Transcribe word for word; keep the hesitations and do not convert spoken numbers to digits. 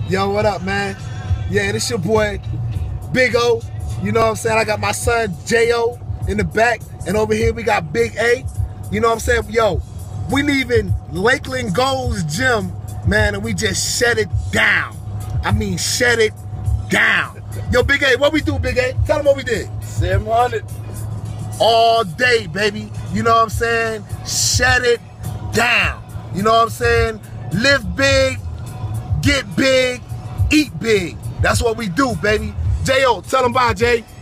Yo, what up, man? Yeah, this your boy, Big O. You know what I'm saying? I got my son, J O, in the back. And over here, we got Big A. You know what I'm saying? Yo, we leaving Lakeland Gold's gym, man, and we just shut it down. I mean, shut it down. Yo, Big A, what we do, Big A? Tell them what we did. seven hundred. All day, baby. You know what I'm saying? Shut it down. You know what I'm saying? Live big, get big, eat big. That's what we do, baby. J O, tell them bye, Jay.